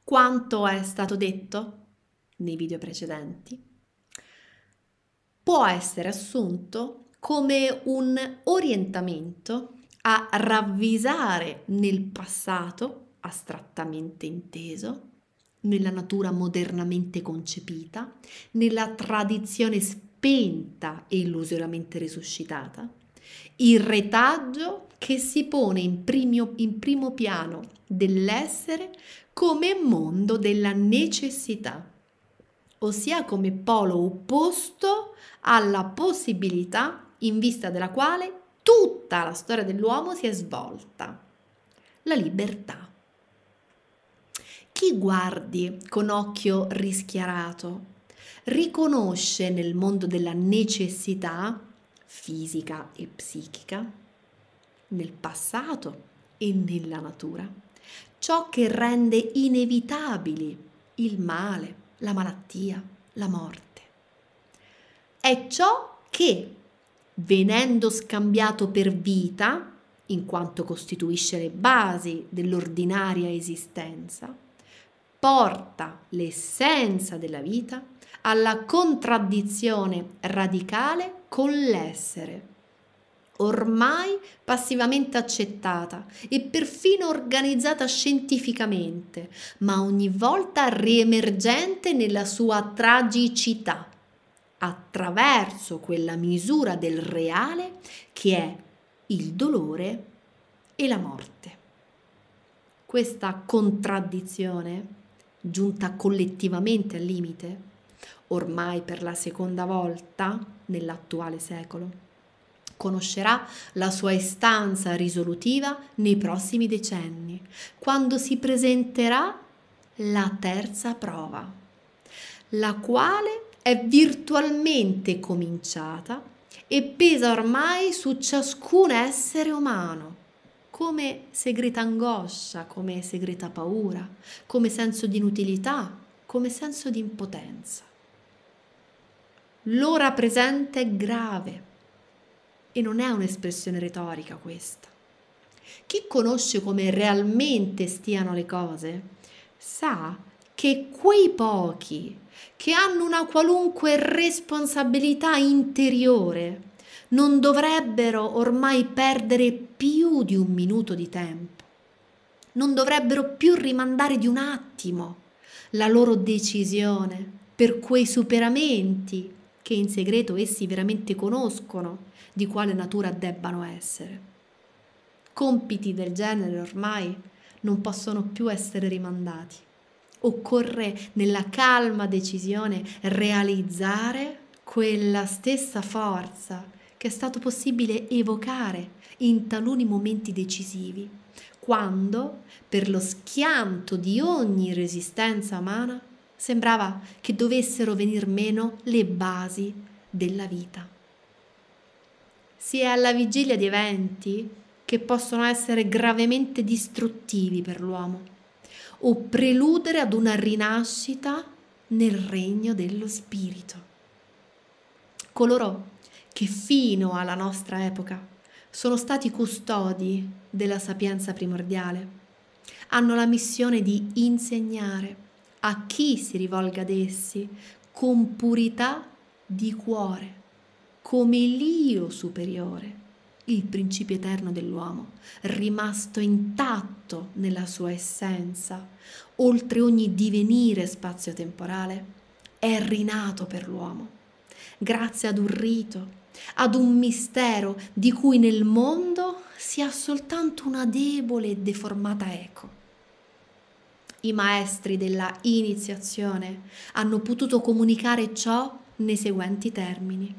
quanto è stato detto nei video precedenti, può essere assunto come un orientamento a ravvisare nel passato, astrattamente inteso, nella natura modernamente concepita, nella tradizione spenta e illusoriamente risuscitata, il retaggio che si pone in primo piano dell'essere come mondo della necessità, ossia come polo opposto alla possibilità in vista della quale tutta la storia dell'uomo si è svolta, la libertà. Chi guardi con occhio rischiarato riconosce nel mondo della necessità fisica e psichica, nel passato e nella natura, ciò che rende inevitabili il male, la malattia, la morte. È ciò che, venendo scambiato per vita, in quanto costituisce le basi dell'ordinaria esistenza, porta l'essenza della vita alla contraddizione radicale con l'essere, ormai passivamente accettata e perfino organizzata scientificamente, ma ogni volta riemergente nella sua tragicità, attraverso quella misura del reale che è il dolore e la morte. Questa contraddizione, giunta collettivamente al limite, ormai per la seconda volta nell'attuale secolo, conoscerà la sua istanza risolutiva nei prossimi decenni, quando si presenterà la terza prova, la quale è virtualmente cominciata e pesa ormai su ciascun essere umano, come segreta angoscia, come segreta paura, come senso di inutilità, come senso di impotenza. L'ora presente è grave e non è un'espressione retorica questa. Chi conosce come realmente stiano le cose sa che quei pochi che hanno una qualunque responsabilità interiore non dovrebbero ormai perdere più di un minuto di tempo, non dovrebbero più rimandare di un attimo la loro decisione per quei superamenti che in segreto essi veramente conoscono di quale natura debbano essere. Compiti del genere ormai non possono più essere rimandati. Occorre nella calma decisione realizzare quella stessa forza che è stato possibile evocare in taluni momenti decisivi, quando, per lo schianto di ogni resistenza umana, sembrava che dovessero venir meno le basi della vita. Si è alla vigilia di eventi che possono essere gravemente distruttivi per l'uomo o preludere ad una rinascita nel regno dello spirito. Coloro che fino alla nostra epoca sono stati custodi della sapienza primordiale hanno la missione di insegnare a chi si rivolga ad essi con purità di cuore, come l'io superiore, il principio eterno dell'uomo, rimasto intatto nella sua essenza, oltre ogni divenire spazio-temporale, è rinato per l'uomo, grazie ad un rito, ad un mistero di cui nel mondo si ha soltanto una debole e deformata eco. I maestri della iniziazione hanno potuto comunicare ciò nei seguenti termini.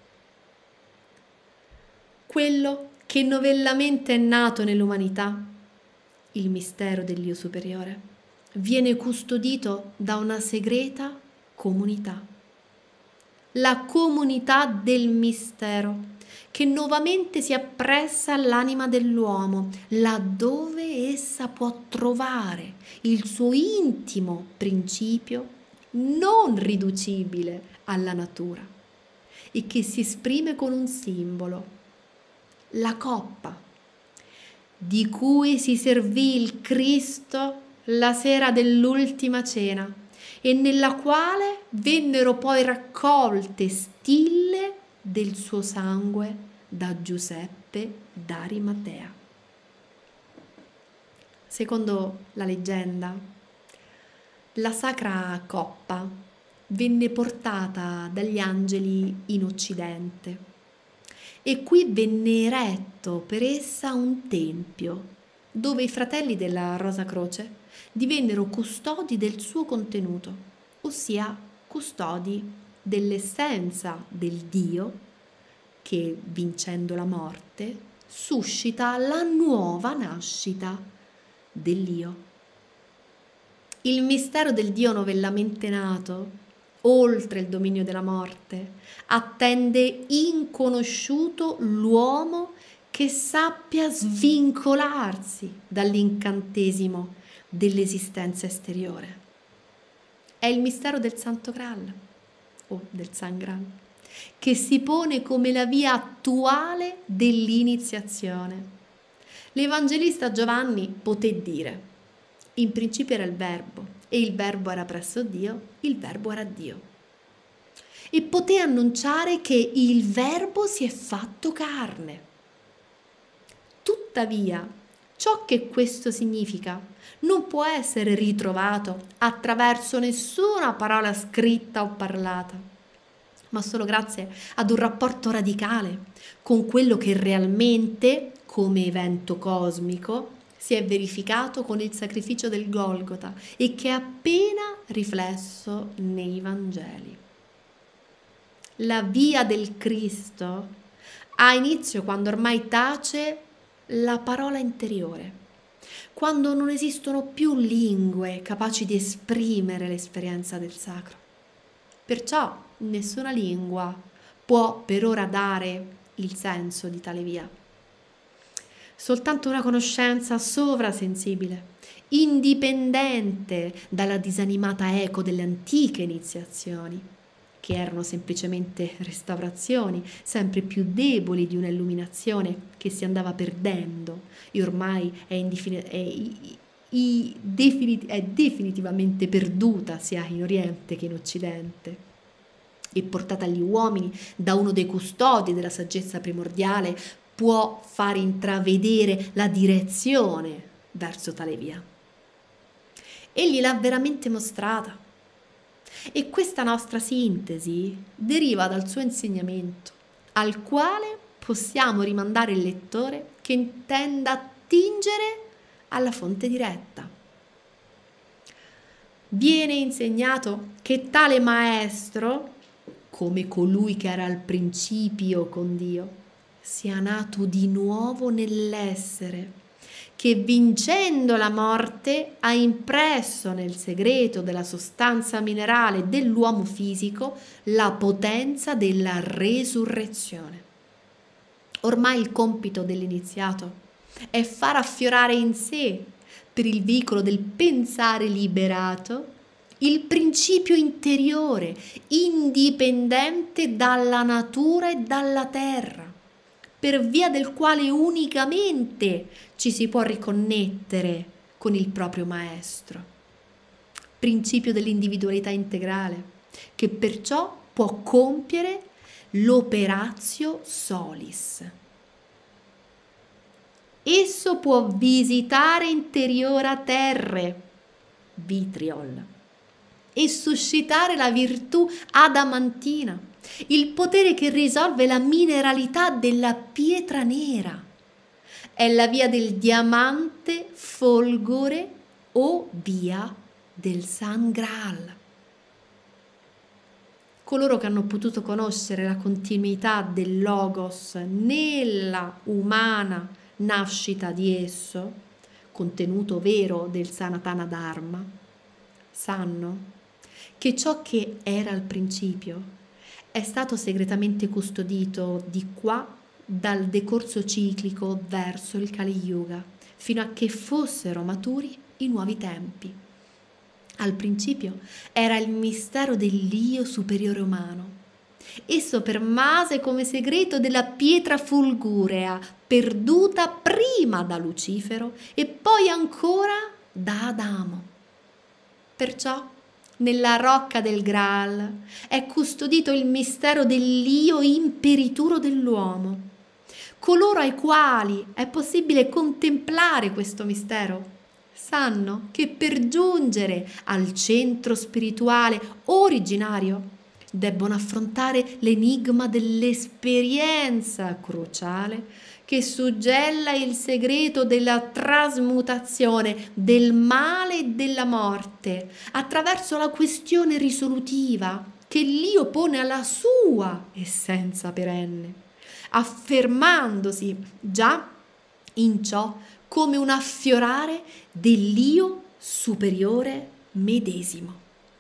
Quello che novellamente è nato nell'umanità, il mistero dell'Io superiore, viene custodito da una segreta comunità. La comunità del mistero, che nuovamente si appressa all'anima dell'uomo, laddove essa può trovare il suo intimo principio non riducibile alla natura e che si esprime con un simbolo, la coppa, di cui si servì il Cristo la sera dell'ultima cena, e nella quale vennero poi raccolte stille del suo sangue da Giuseppe d'Arimatea. Secondo la leggenda, la sacra coppa venne portata dagli angeli in Occidente e qui venne eretto per essa un tempio dove i fratelli della Rosa Croce divennero custodi del suo contenuto, ossia custodi dell'essenza del Dio che, vincendo la morte, suscita la nuova nascita dell'Io. Il mistero del Dio novellamente nato, oltre il dominio della morte, attende inconosciuto l'uomo che sappia svincolarsi dall'incantesimo dell'esistenza esteriore. È il mistero del Santo Graal, o del San Graal, che si pone come la via attuale dell'iniziazione. L'Evangelista Giovanni poté dire: in principio era il Verbo, e il Verbo era presso Dio, il Verbo era Dio. E poté annunciare che il Verbo si è fatto carne. Tuttavia, ciò che questo significa non può essere ritrovato attraverso nessuna parola scritta o parlata, ma solo grazie ad un rapporto radicale con quello che realmente, come evento cosmico, si è verificato con il sacrificio del Golgota e che è appena riflesso nei Vangeli. La via del Cristo ha inizio quando ormai tace la parola interiore, quando non esistono più lingue capaci di esprimere l'esperienza del sacro. Perciò nessuna lingua può per ora dare il senso di tale via. Soltanto una conoscenza sovrasensibile, indipendente dalla disanimata eco delle antiche iniziazioni, che erano semplicemente restaurazioni sempre più deboli di una illuminazione che si andava perdendo e ormai è definitivamente perduta sia in Oriente che in Occidente, e portata agli uomini da uno dei custodi della saggezza primordiale, può far intravedere la direzione verso tale via. Egli l'ha veramente mostrata. E questa nostra sintesi deriva dal suo insegnamento, al quale possiamo rimandare il lettore che intenda attingere alla fonte diretta. Viene insegnato che tale maestro, come colui che era al principio con Dio, sia nato di nuovo nell'essere, che vincendo la morte ha impresso nel segreto della sostanza minerale dell'uomo fisico la potenza della resurrezione. Ormai il compito dell'iniziato è far affiorare in sé, per il veicolo del pensare liberato, il principio interiore, indipendente dalla natura e dalla terra, per via del quale unicamente ci si può riconnettere con il proprio maestro. Principio dell'individualità integrale, che perciò può compiere l'operatio solis. Esso può visitare interiora terre, vitriol, e suscitare la virtù adamantina, il potere che risolve la mineralità della pietra nera. È la via del diamante folgore o via del San Graal. Coloro che hanno potuto conoscere la continuità del Logos nella umana nascita di esso, contenuto vero del Sanatana Dharma, sanno che ciò che era al principio è stato segretamente custodito di qua dal decorso ciclico verso il Kali Yuga, fino a che fossero maturi i nuovi tempi. Al principio era il mistero dell'Io superiore umano. Esso permase come segreto della pietra fulgurea, perduta prima da Lucifero e poi ancora da Adamo. Perciò nella rocca del Graal è custodito il mistero dell'io imperituro dell'uomo. Coloro ai quali è possibile contemplare questo mistero sanno che per giungere al centro spirituale originario debbono affrontare l'enigma dell'esperienza cruciale che suggella il segreto della trasmutazione del male e della morte attraverso la questione risolutiva che l'io pone alla sua essenza perenne, affermandosi già in ciò come un affiorare dell'io superiore medesimo.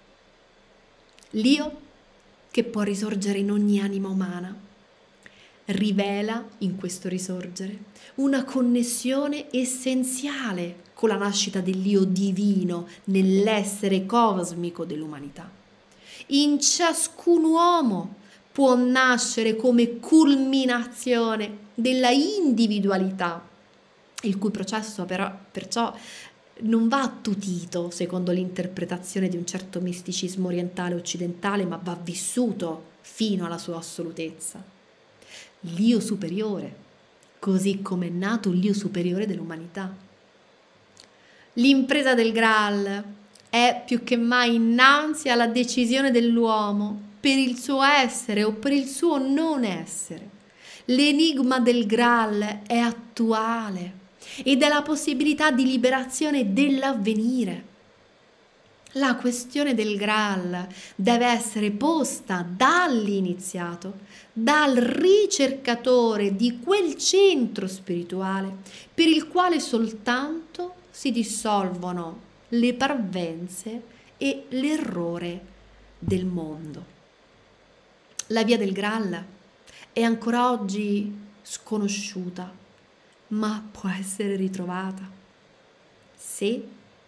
L'io che può risorgere in ogni anima umana rivela in questo risorgere una connessione essenziale con la nascita dell'io divino nell'essere cosmico dell'umanità. In ciascun uomo può nascere come culminazione della individualità, il cui processo perciò non va attutito secondo l'interpretazione di un certo misticismo orientale occidentale, ma va vissuto fino alla sua assolutezza. L'io superiore, così come è nato l'io superiore dell'umanità. L'impresa del Graal è più che mai innanzi alla decisione dell'uomo per il suo essere o per il suo non essere. L'enigma del Graal è attuale ed è la possibilità di liberazione dell'avvenire. La questione del Graal deve essere posta dall'iniziato, dal ricercatore di quel centro spirituale per il quale soltanto si dissolvono le parvenze e l'errore del mondo. La via del Graal è ancora oggi sconosciuta, ma può essere ritrovata se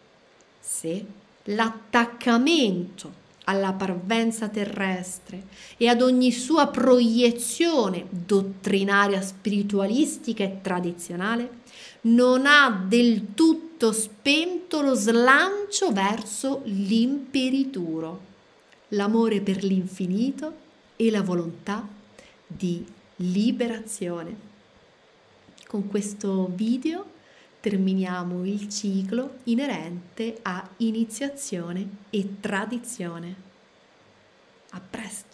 l'attaccamento alla parvenza terrestre e ad ogni sua proiezione dottrinaria, spiritualistica e tradizionale non ha del tutto spento lo slancio verso l'imperituro, l'amore per l'infinito e la volontà di liberazione. Con questo video terminiamo il ciclo inerente a iniziazione e tradizione. A presto!